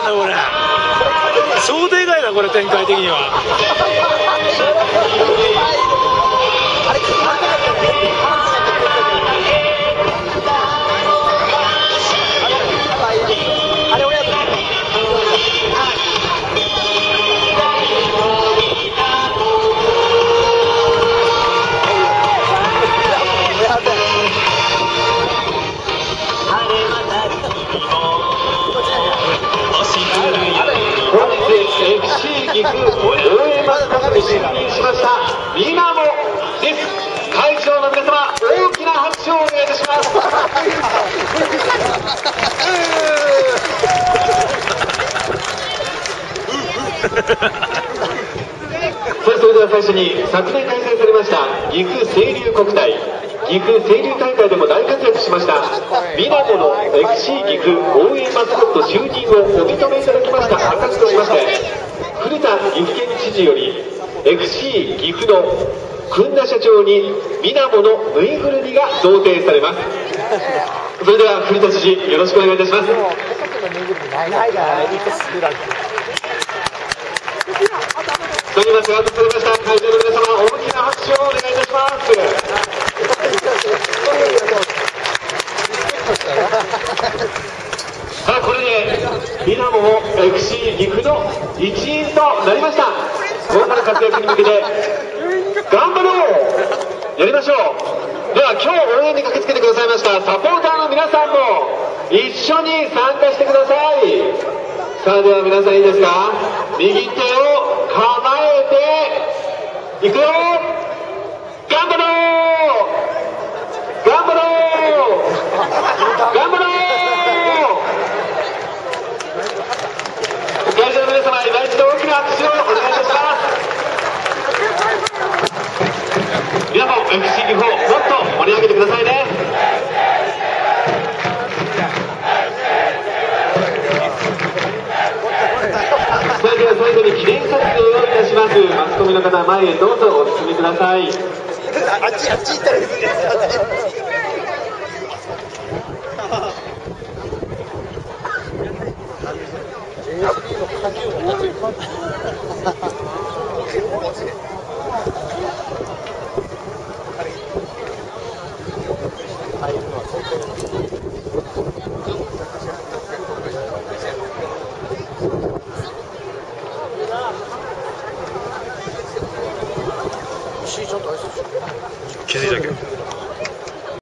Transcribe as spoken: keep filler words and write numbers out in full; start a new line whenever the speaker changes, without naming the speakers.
だこれ。想定外だこれ、展開的には。
エフシー 岐阜応援マスコットに就任しましたみなもです。会場の皆様、大きな拍手をお願いいたします。それでは最初に昨年開催されました岐阜清流国体岐阜清流大会でも大活躍しましたみなもの エフシー 岐阜応援マスコット就任をお認めいただきました証としまして、古田岐阜県知事より エフシー 岐阜の訓田社長にみなものぬいぐるみが贈呈されます。それでは古田知事、よろしくお願いいたします。と言いますが、渡されました会場の皆様、大きな拍手をお願いいたします。さあ、これでみなもも エフシー 岐阜の一員となりました。今後の活躍に向けて頑張ろう、やりましょう。では、今日応援に駆けつけてくださいましたサポーターの皆さんも一緒に参加してください。さあ、では皆さんいいですか。右手を構えていくよ。頑張ろう、頑張ろう、頑張ろう。会場の皆様、今一度大きな拍手をお願いいたします。皆さん エフシー 岐阜をもっと盛り上げてくださいね。それでは最後に記念撮影をいたします。マスコミの方、前へどうぞお進みください。あっちあっち行ったらいいですね。
気づいたけど。